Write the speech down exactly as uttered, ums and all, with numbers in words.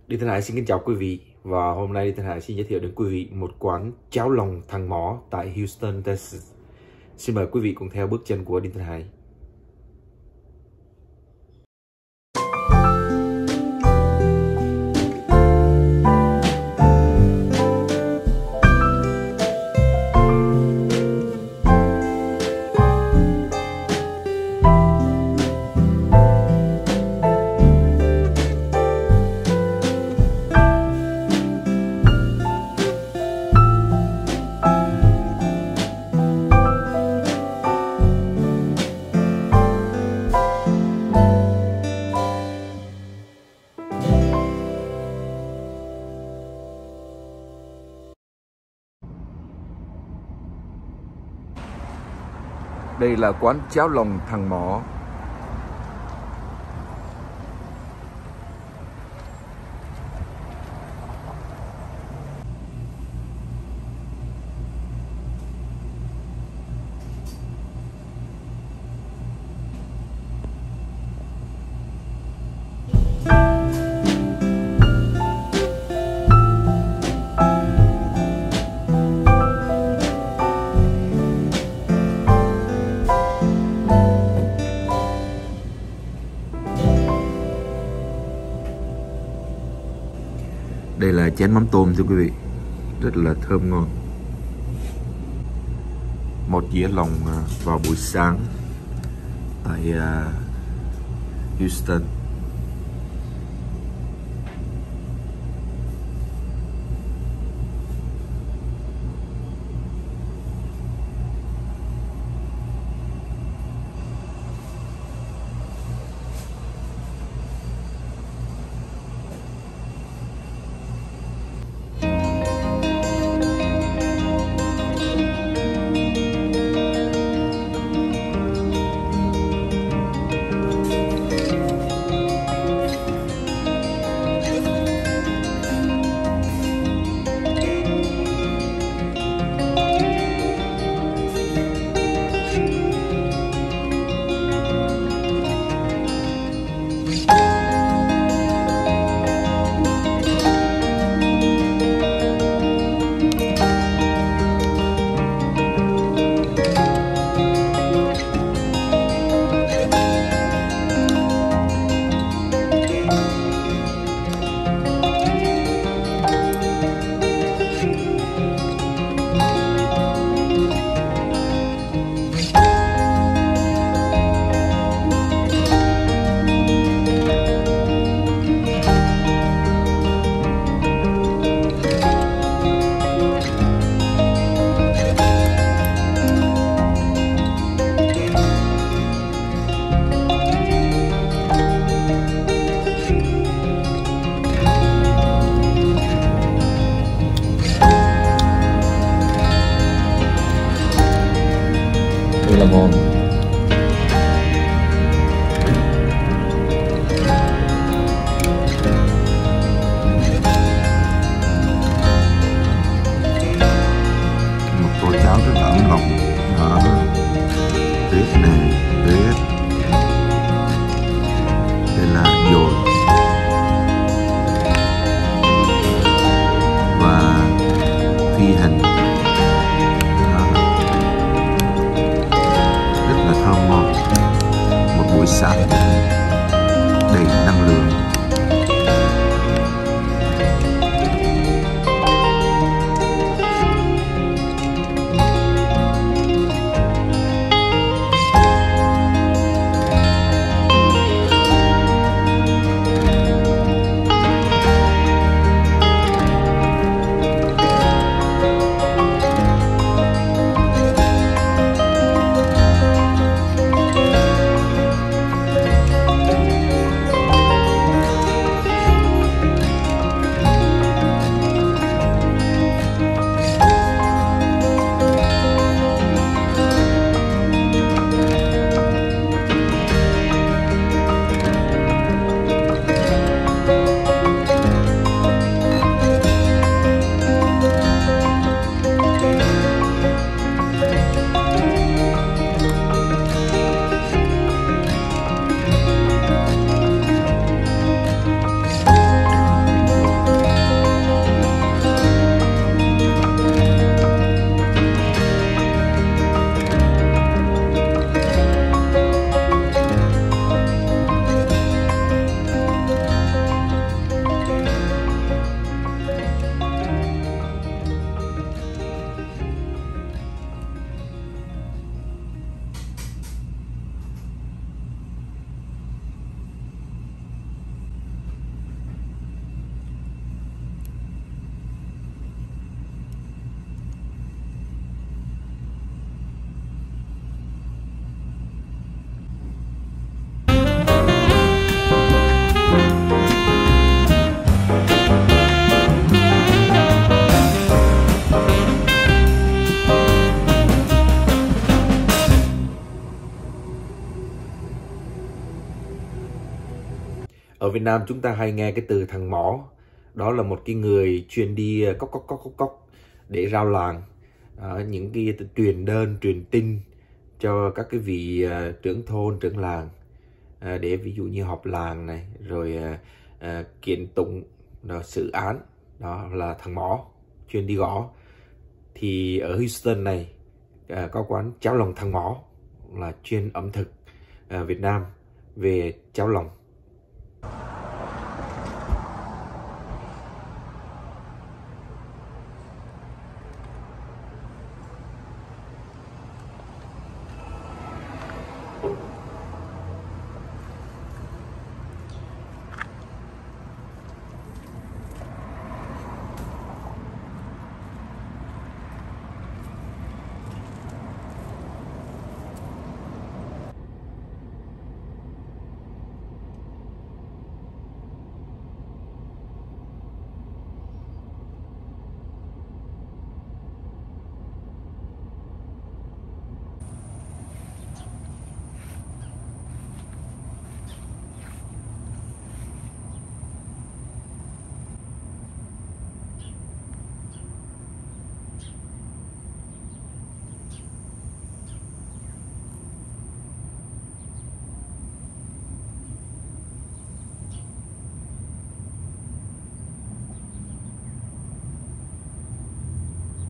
Đi Thanh Hải xin kính chào quý vị, và hôm nay Đi Thanh Hải xin giới thiệu đến quý vị một quán cháo lòng thằng mỏ tại Houston, Texas. Xin mời quý vị cùng theo bước chân của Đi Thanh Hải. Đây là quán cháo lòng thằng mỏ. Đây là chén mắm tôm thưa quý vị, rất là thơm ngon. Một dĩa lòng vào buổi sáng tại Houston. Là ngon. Một tô cháo rất là ấm lòng. Đó, tuyết nè, tuyết. Đây là dồi và phi hành. Thơm ngon, một buổi sáng đầy năng lượng. Ở Việt Nam chúng ta hay nghe cái từ thằng mỏ, đó là một cái người chuyên đi cốc cốc cốc cốc cốc để rao làng, à, những cái truyền đơn truyền tin cho các cái vị uh, trưởng thôn trưởng làng, à, để ví dụ như họp làng này, rồi uh, uh, kiện tụng, rồi xử án, đó là thằng mỏ chuyên đi gõ. Thì ở Houston này uh, có quán cháo lòng thằng mỏ là chuyên ẩm thực uh, Việt Nam về cháo lòng.